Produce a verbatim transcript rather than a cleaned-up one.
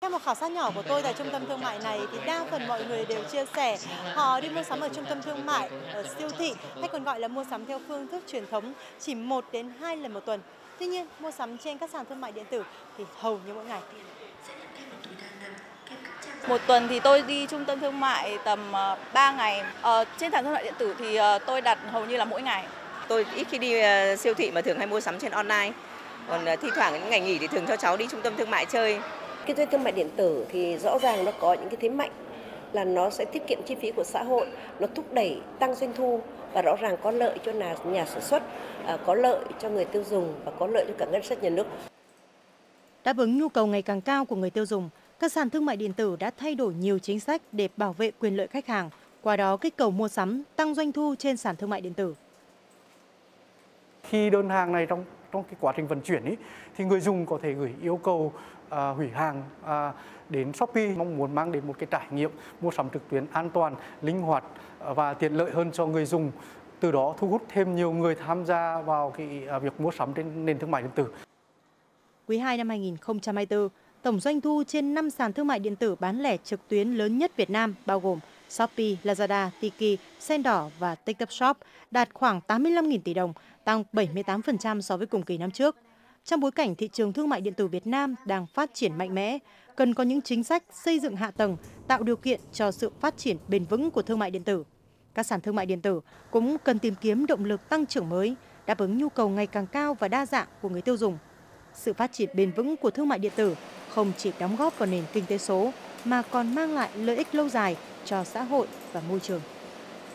Theo một khảo sát nhỏ của tôi tại trung tâm thương mại này thì đa phần mọi người đều chia sẻ họ đi mua sắm ở trung tâm thương mại, ở siêu thị hay còn gọi là mua sắm theo phương thức truyền thống chỉ một đến hai lần một tuần. Tuy nhiên, mua sắm trên các sàn thương mại điện tử thì hầu như mỗi ngày. Một tuần thì tôi đi trung tâm thương mại tầm ba ngày. Ờ, trên sàn thương mại điện tử thì tôi đặt hầu như là mỗi ngày. Tôi ít khi đi siêu thị mà thường hay mua sắm trên online. Còn thi thoảng những ngày nghỉ thì thường cho cháu đi trung tâm thương mại chơi. Kinh doanh thương mại điện tử thì rõ ràng nó có những cái thế mạnh là nó sẽ tiết kiệm chi phí của xã hội, nó thúc đẩy tăng doanh thu và rõ ràng có lợi cho nhà, nhà sản xuất, có lợi cho người tiêu dùng và có lợi cho cả ngân sách nhà nước. Đáp ứng nhu cầu ngày càng cao của người tiêu dùng, các sàn thương mại điện tử đã thay đổi nhiều chính sách để bảo vệ quyền lợi khách hàng, qua đó kích cầu mua sắm, tăng doanh thu trên sàn thương mại điện tử. Khi đơn hàng này trong trong cái quá trình vận chuyển ý, thì người dùng có thể gửi yêu cầu à, hủy hàng à, đến Shopee, mong muốn mang đến một cái trải nghiệm mua sắm trực tuyến an toàn, linh hoạt và tiện lợi hơn cho người dùng, từ đó thu hút thêm nhiều người tham gia vào cái à, việc mua sắm trên nền thương mại điện tử. Quý hai năm hai nghìn không trăm hai mươi tư, tổng doanh thu trên năm sàn thương mại điện tử bán lẻ trực tuyến lớn nhất Việt Nam bao gồm Shopee, Lazada, Tiki, Sendor và TikTok Shop đạt khoảng tám mươi lăm nghìn tỷ đồng, tăng bảy mươi tám phần trăm so với cùng kỳ năm trước. Trong bối cảnh thị trường thương mại điện tử Việt Nam đang phát triển mạnh mẽ, cần có những chính sách xây dựng hạ tầng, tạo điều kiện cho sự phát triển bền vững của thương mại điện tử. Các sàn thương mại điện tử cũng cần tìm kiếm động lực tăng trưởng mới, đáp ứng nhu cầu ngày càng cao và đa dạng của người tiêu dùng. Sự phát triển bền vững của thương mại điện tử không chỉ đóng góp vào nền kinh tế số mà còn mang lại lợi ích lâu dài cho xã hội và môi trường.